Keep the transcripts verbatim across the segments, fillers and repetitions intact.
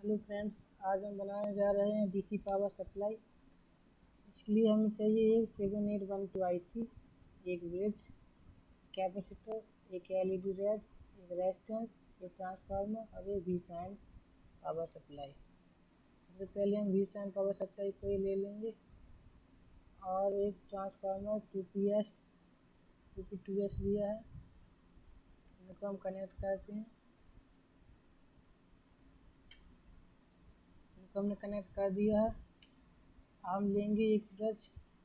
Hello friends, आज हम बनाने जा रहे हैं डीसी पावर सप्लाई। इसके लिए हमें चाहिए एक seven eight one two I C, एक ब्रिज, कैपेसिटर, एक एलईडी रैक, एक रेजिस्टेंस, एक ट्रांसफार्मर और एक वी सैन पावर सप्लाई। सबसे पहले हम वी सैन पावर सप्लाई को ही ले लेंगे और एक transformer two P S two P two S लिया है, इनको हम कनेक्ट करते हैं। इनको हमने कनेक्ट कर दिया है। हम लेंगे एक ब्रश,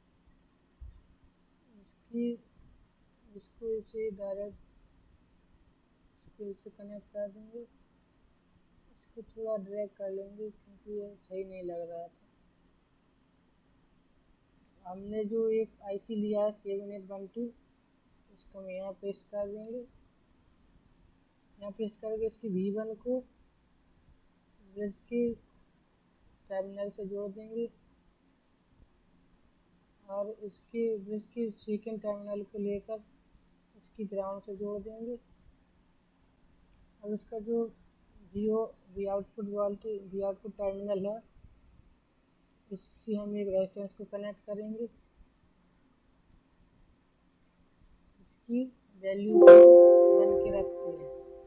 इसकी इसको इसे डायरेक्ट इसको इसे कनेक्ट कर देंगे। इसको थोड़ा ड्रैग कर लेंगे क्योंकि ये सही नहीं लग रहा था। हमने जो एक आईसी लिया है सेवन एट वन टू, इसको हम यहाँ पेस्ट कर देंगे। यहाँ पेस्ट करके इसकी वी वन को ब्रिज के टर्मिनल से जोड़ देंगे और इसके ब्रिज के सेकेंड टर्मिनल को लेकर इसकी ग्राउंड से जोड़ देंगे। और इसका जो V O V output voltage V output terminal है, इससे हम एक रेजिस्टेंस को कनेक्ट करेंगे। इसकी वैल्यू को बन के रखते हैं,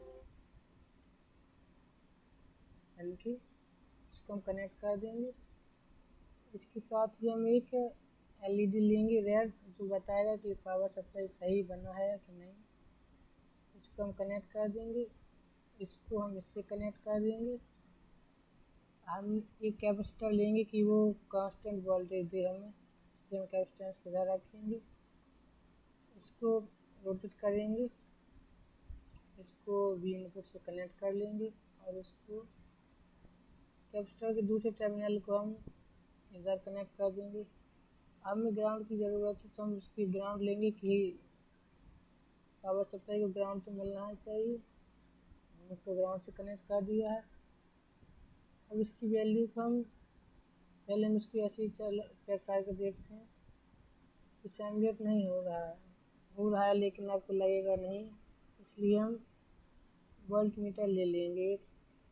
बन के इसको हम कनेक्ट कर देंगे। इसके साथ ही हम एक एलईडी लेंगे रेड, जो बताएगा कि पावर सप्लाई सही बना है कि नहीं। इसको हम कनेक्ट कर देंगे। इसको हम इससे कनेक्ट कर देंगे। हम एक कैपेसिटर लेंगे कि वो कांस्टेंट वोल्टेज दे हमें, इसलिए हम कैपेसिटेंस को इधर रखेंगे। इसको रोटेट करेंगे, इसको वी इनपुट से कनेक्ट कर लेंगे और इसको कैपेसिटर के दूसरे टर्मिनल को हम इधर कनेक्ट कर देंगे। हमें ग्राउंड की ज़रूरत है तो हम उसकी ग्राउंड लेंगे कि पावर सप्लाई को ग्राउंड तो मिलना चाहिए। हमने इसको ग्राउंड से कनेक्ट कर दिया है। अब इसकी वैल्यू को हम पहले हम इसको ऐसे ही चेक करके देखते हैं। सिमुलेट नहीं हो रहा है हो रहा है लेकिन आपको लगेगा नहीं, इसलिए हम वोल्ट मीटर ले लेंगे। एक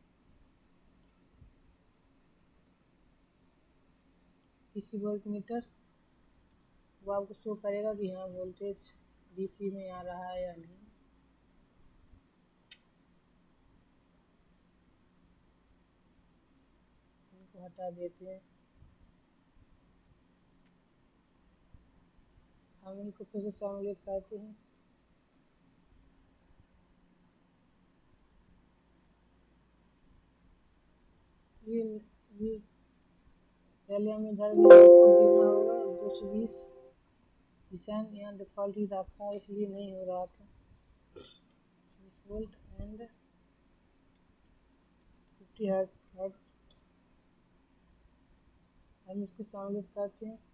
डीसी वोल्ट मीटर, वो आपको शो करेगा कि हाँ वोल्टेज डीसी में आ रहा है या नहीं। इनको हटा देते हैं। हम इनको फिर से सिमुलेट करते हैं। ये ये पहले हमें इधर भी आउटपुट देना होगा दो सौ बीस। निशान यहाँ डिफ़ॉल्ट ही रखा है इसलिए नहीं हो रहा था। बीस वोल्ट एंड फिफ्टी हर्ट्ज। हम इसको सिमुलेट करते हैं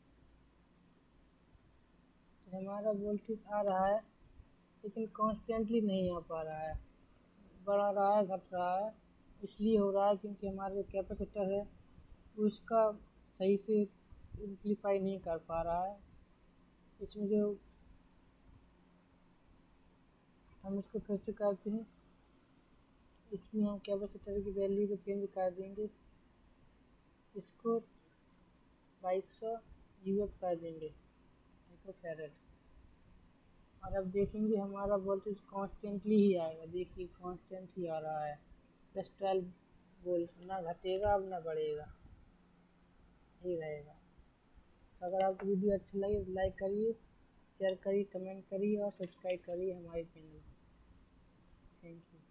तो हमारा वोल्टेज आ रहा है लेकिन कॉन्स्टेंटली नहीं आ पा रहा है, बढ़ा रहा है घट रहा है। इसलिए हो रहा है क्योंकि हमारा जो कैपेसिटर है उसका सही से एम्प्लीफाई नहीं कर पा रहा है। इसमें जो हम इसको फिर से करते हैं, इसमें हम कैपेसिटर की वैल्यू को चेंज कर देंगे। इसको बाईस सौ यूएफ कर देंगे माइक्रोफैरड। और अब देखेंगे हमारा वोल्टेज कांस्टेंटली ही आएगा। देखिए कांस्टेंट ही आ रहा है, प्लस ट्वेल्व वोल्ट, ना घटेगा अब ना बढ़ेगा, ही रहेगा। तो अगर आपको वीडियो अच्छा लगे तो लाइक करिए, शेयर करिए, कमेंट करिए और सब्सक्राइब करिए हमारे चैनल। Thank you.